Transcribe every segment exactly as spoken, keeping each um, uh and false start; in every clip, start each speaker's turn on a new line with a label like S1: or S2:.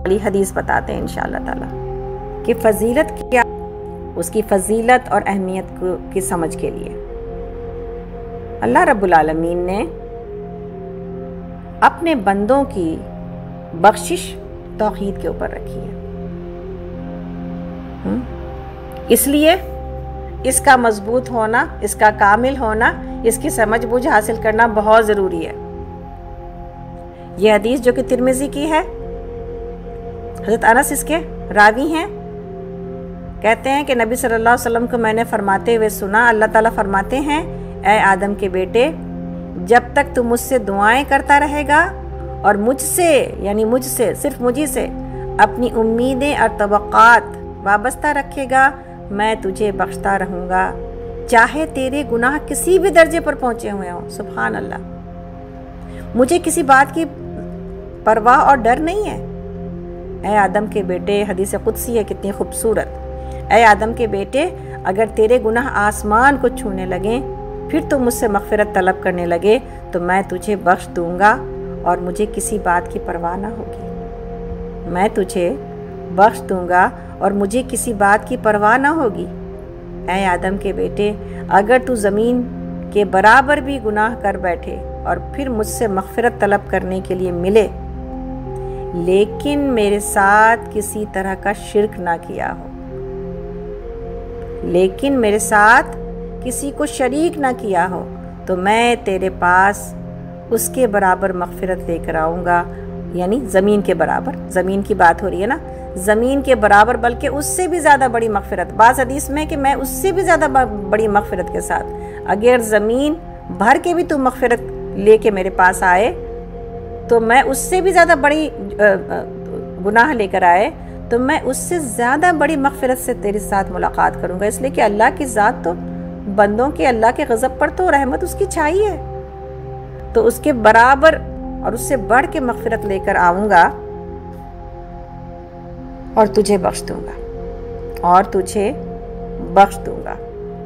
S1: والی حدیث بتاتے ہیں انشاءاللہ تعالی کہ فضیلت کیا، اس کی فضیلت اور اہمیت کو کی سمجھ کے لیے اللہ رب العالمین نے اپنے بندوں کی بخشش توحید کے اوپر رکھی ہے۔ اس لیے اس کا مضبوط ہونا، اس کا کامل ہونا، اس کی سمجھ بوجھ حاصل کرنا بہت ضروری ہے۔ یہ حدیث جو کہ ترمذی کی ہے، حضرت انس اس کے راوی ہیں، کہتے ہیں کہ نبی صلی اللہ علیہ وسلم کو میں نے فرماتے ہوئے سنا، اللہ تعالیٰ فرماتے ہیں اے آدم کے بیٹے، جب تک تو مجھ سے دعائیں کرتا رہے گا اور مجھ سے یعنی مجھ سے صرف مجھے سے اپنی امیدیں اور توقعات وابستہ رکھے گا، میں تجھے بخشتا رہوں گا، چاہے تیرے گناہ کسی بھی درجے پر پہنچے ہوئے ہوں۔ سبحان اللہ، مجھے کسی بات کی پرواہ اور ڈر نہیں ہے۔ اے آدم کے بیٹے، حدیث قدسی ہے کتنی خوبصورت، اے آدم کے بیٹے، اگر تیرے گناہ آسمان کو چھونے لگیں، پھر تو مجھ سے مغفرت طلب کرنے لگے تو میں تجھے بخش دوں گا اور مجھے کسی بات کی پرواہ نہ ہوگی۔ میں تجھے بخش دوں گا اور مجھے کسی بات کی پرواہ نہ ہوگی۔ اے آدم کے بیٹے، اگر تو زمین کے برابر بھی گناہ کر بیٹھے اور پھر مجھ سے مغفرت طلب کرنے کے لیے ملے، لیکن میرے ساتھ کسی طرح کا شرک نہ کیا ہو، لیکن میرے ساتھ کسی کو شریک نہ کیا ہو، تو میں تیرے پاس اس کے برابر مغفرت لے کر آؤں گا، یعنی زمین کے برابر، زمین کی بات ہو رہی ہے نا، زمین کے برابر بلکہ اس سے بھی زیادہ بڑی مغفرت۔ بعض حدیث میں کہ میں اس سے بھی زیادہ بڑی مغفرت کے ساتھ، اگر زمین بھر کے بھی تو مغفرت لے کے میرے پاس آئے تو میں اس سے بھی زیادہ بڑی گناہ لے کر آئے تو میں اس سے زیادہ بڑی مغفرت سے تیرے ساتھ ملاقات کروں گا، اس لیے کہ اللہ کی ذات تو بندوں کے، اللہ کے غضب پر تو رحمت اس کی چھائی ہے، تو اس کے برابر اور اس سے بڑھ کے مغفرت لے کر آؤں گا اور تجھے بخش دوں گا اور تجھے بخش دوں گا۔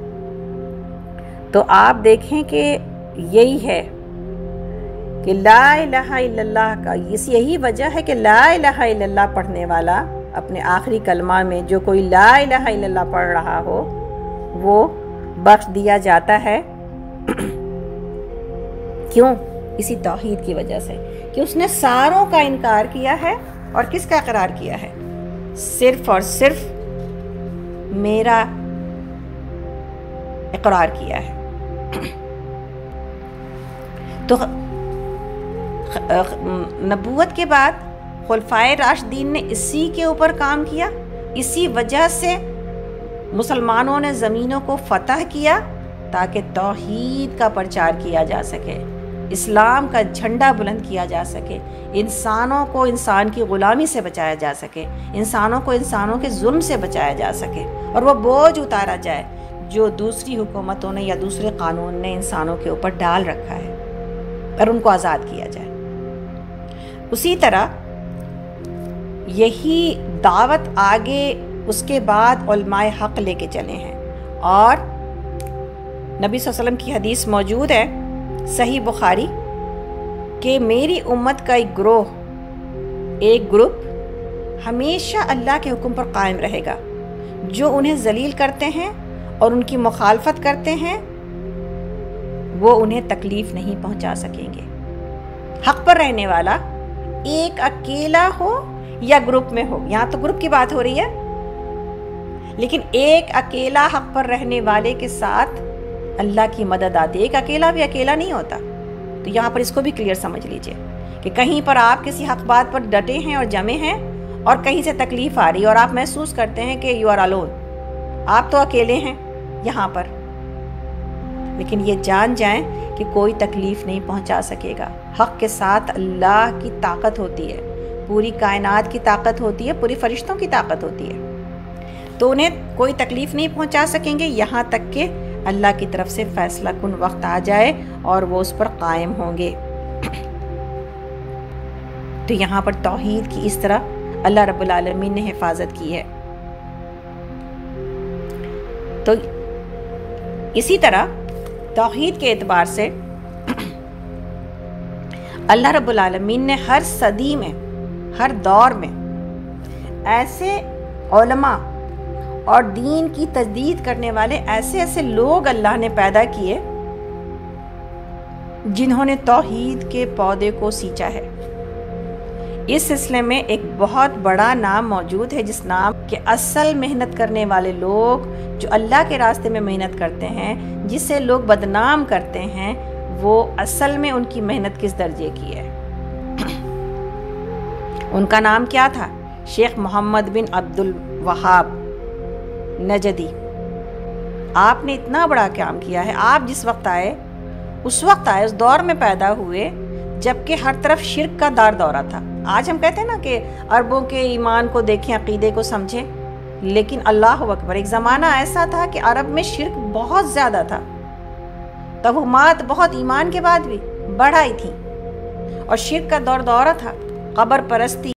S1: تو آپ دیکھیں کہ یہی ہے کہ لا الہ الا اللہ کا، اس یہی وجہ ہے کہ لا الہ الا اللہ پڑھنے والا اپنے آخری کلمہ میں جو کوئی لا الہ الا اللہ پڑھ رہا ہو وہ بخش دیا جاتا ہے۔ کیوں؟ اسی توحید کی وجہ سے کہ اس نے ساروں کا انکار کیا ہے اور کس کا اقرار کیا ہے؟ صرف اور صرف میرا اقرار کیا ہے۔ تو نبوت کے بعد خلفائے راشدین نے اسی کے اوپر کام کیا، اسی وجہ سے مسلمانوں نے زمینوں کو فتح کیا تاکہ توحید کا پرچار کیا جا سکے، اسلام کا جھنڈا بلند کیا جا سکے، انسانوں کو انسان کی غلامی سے بچایا جا سکے، انسانوں کو انسانوں کے ظلم سے بچایا جا سکے، اور وہ بوجھ اتارا جائے جو دوسری حکومتوں نے یا دوسرے قانون نے انسانوں کے اوپر ڈال رکھا ہے، اور ان کو آزاد کیا جائے۔ اسی طرح یہی دعوت آگے اس کے بعد علماء حق لے کے چلے ہیں، اور نبی صلی اللہ علیہ وسلم کی حدیث موجود ہے صحیح بخاری کہ میری امت کا ایک گروہ، ایک گروپ ہمیشہ اللہ کے حکم پر قائم رہے گا، جو انہیں ذلیل کرتے ہیں اور ان کی مخالفت کرتے ہیں وہ انہیں تکلیف نہیں پہنچا سکیں گے۔ حق پر رہنے والا ایک اکیلا ہو یا گروپ میں ہو، یہاں تو گروپ کی بات ہو رہی ہے، لیکن ایک اکیلا حق پر رہنے والے کے ساتھ اللہ کی مدد آتی ہے۔ ایک اکیلا بھی اکیلا نہیں ہوتا، تو یہاں پر اس کو بھی کلیئر سمجھ لیجئے کہ کہیں پر آپ کسی حق بات پر ڈٹے ہیں اور جمے ہیں اور کہیں سے تکلیف آ رہی ہے اور آپ محسوس کرتے ہیں کہ یو آر الون، آپ تو اکیلے ہیں یہاں پر، لیکن یہ جان جائیں کہ کوئی تکلیف نہیں پہنچا سکے گا۔ حق کے ساتھ اللہ کی طاقت ہوتی ہے، پوری کائنات کی طاقت ہوتی ہے، پوری فرشتوں کی طاقت ہوتی ہے، تو انہیں کوئی تکلیف نہیں پہنچا سکیں گے یہاں تک کہ اللہ کی طرف سے فیصلہ کن وقت آ جائے اور وہ اس پر قائم ہوں گے۔ تو یہاں پر توحید کی اس طرح اللہ رب العالمین نے حفاظت کی ہے۔ تو اسی طرح توحید کے اعتبار سے اللہ رب العالمین نے ہر صدی میں، ہر دور میں ایسے علماء اور دین کی تجدید کرنے والے ایسے ایسے لوگ اللہ نے پیدا کیے جنہوں نے توحید کے پودے کو سینچا ہے۔ اس سلسلے میں ایک بہت بڑا نام موجود ہے، جس نام کہ اصل محنت کرنے والے لوگ جو اللہ کے راستے میں محنت کرتے ہیں، جسے لوگ بدنام کرتے ہیں، وہ اصل میں ان کی محنت کس درجے کی ہے۔ ان کا نام کیا تھا؟ شیخ محمد بن عبد الوہاب نجدی۔ آپ نے اتنا بڑا کام کیا ہے۔ آپ جس وقت آئے اس وقت آئے اس دور میں پیدا ہوئے جبکہ ہر طرف شرک کا دار دورہ تھا۔ آج ہم کہتے ہیں نا کہ عربوں کے ایمان کو دیکھیں، عقیدے کو سمجھیں، لیکن اللہ اکبر، ایک زمانہ ایسا تھا کہ عرب میں شرک بہت زیادہ تھا، توہمات بہت ایمان کے بعد بھی بڑھ آئی تھیں، اور شرک کا دور دورہ تھا، قبر پرستی